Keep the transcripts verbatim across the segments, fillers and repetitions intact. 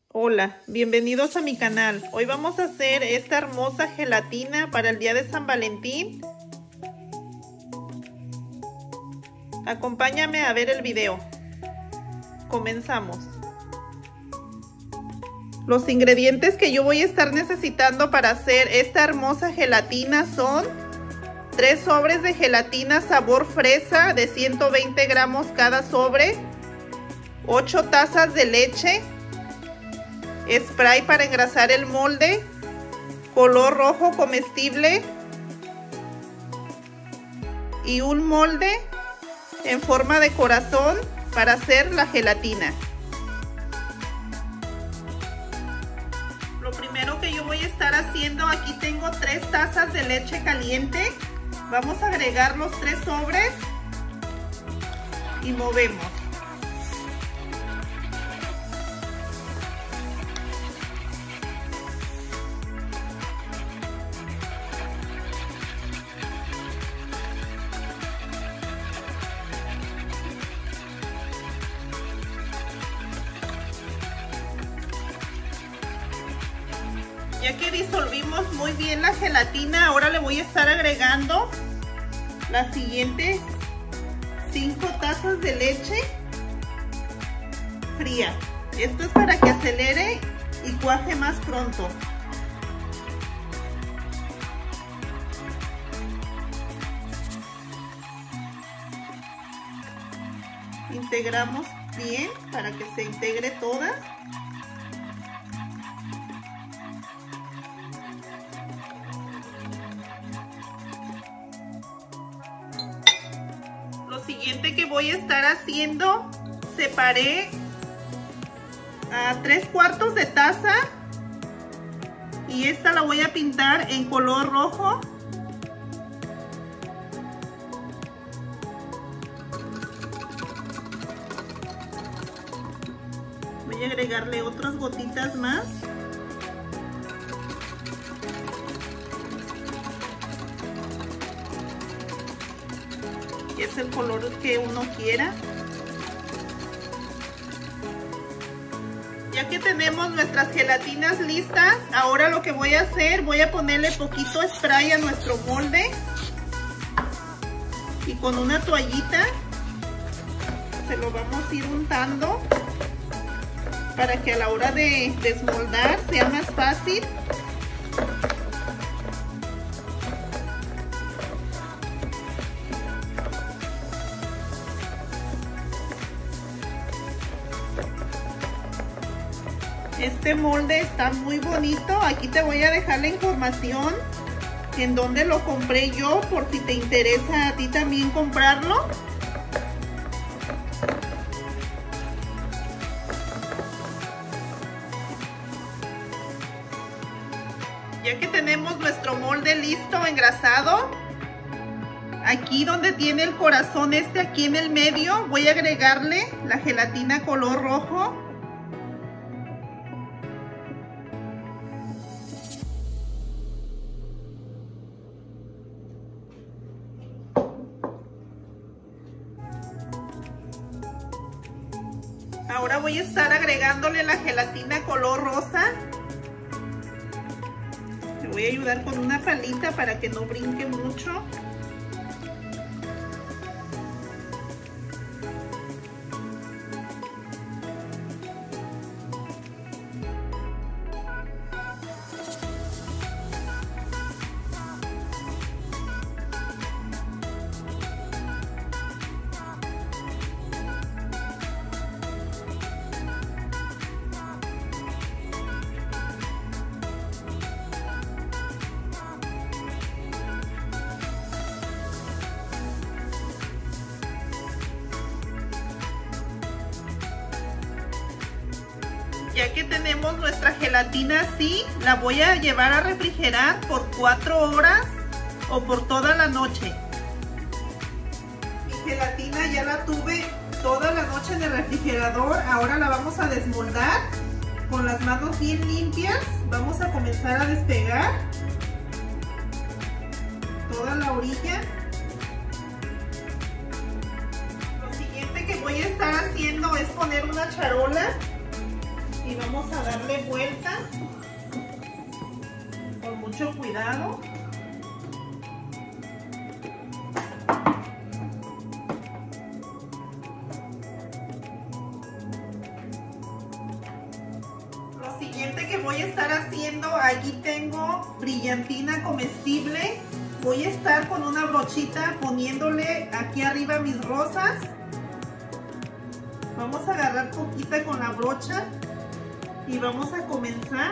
Hola, bienvenidos a mi canal. Hoy vamos a hacer esta hermosa gelatina para el día de San Valentín. Acompáñame a ver el video. Comenzamos. Los ingredientes que yo voy a estar necesitando para hacer esta hermosa gelatina son tres sobres de gelatina sabor fresa de ciento veinte gramos cada sobre, ocho tazas de leche, spray para engrasar el molde, color rojo comestible y un molde en forma de corazón para hacer la gelatina. Lo primero que yo voy a estar haciendo, aquí tengo tres tazas de leche caliente. Vamos a agregar los tres sobres y movemos. Ya que disolvimos muy bien la gelatina, ahora le voy a estar agregando las siguientes cinco tazas de leche fría. Esto es para que acelere y cuaje más pronto. Integramos bien para que se integre toda. Lo siguiente que voy a estar haciendo, separé a tres cuartos de taza y esta la voy a pintar en color rojo. Voy a agregarle otras gotitas más. Es el color que uno quiera. Ya que tenemos nuestras gelatinas listas, ahora lo que voy a hacer, voy a ponerle poquito spray a nuestro molde y con una toallita se lo vamos a ir untando para que a la hora de desmoldar sea más fácil. Este molde está muy bonito. Aquí te voy a dejar la información en donde lo compré yo, por si te interesa a ti también comprarlo. Ya que tenemos nuestro molde listo, engrasado, aquí donde tiene el corazón este, aquí en el medio, voy a agregarle la gelatina color rojo. Ahora voy a estar agregándole la gelatina color rosa. Le voy a ayudar con una palita para que no brinque mucho. Ya que tenemos nuestra gelatina así, la voy a llevar a refrigerar por cuatro horas o por toda la noche. Mi gelatina ya la tuve toda la noche en el refrigerador. Ahora la vamos a desmoldar con las manos bien limpias. Vamos a comenzar a despegar toda la orilla. Lo siguiente que voy a estar haciendo es poner una charola Y vamos a darle vuelta con mucho cuidado. Lo siguiente que voy a estar haciendo, aquí tengo brillantina comestible. Voy a estar con una brochita poniéndole aquí arriba mis rosas. Vamos a agarrar poquita con la brocha y vamos a comenzar.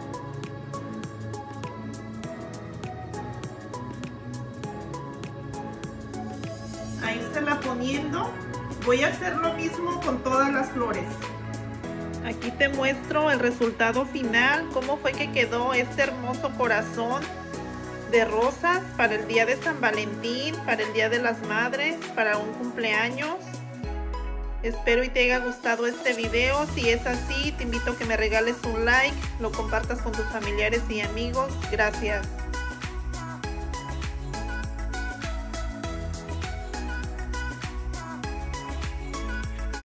Ahí se la poniendo. Voy a hacer lo mismo con todas las flores. Aquí te muestro el resultado final, cómo fue que quedó este hermoso corazón de rosas para el día de San Valentín, para el Día de las Madres, para un cumpleaños. Espero y te haya gustado este video. Si es así, te invito a que me regales un like, lo compartas con tus familiares y amigos. Gracias.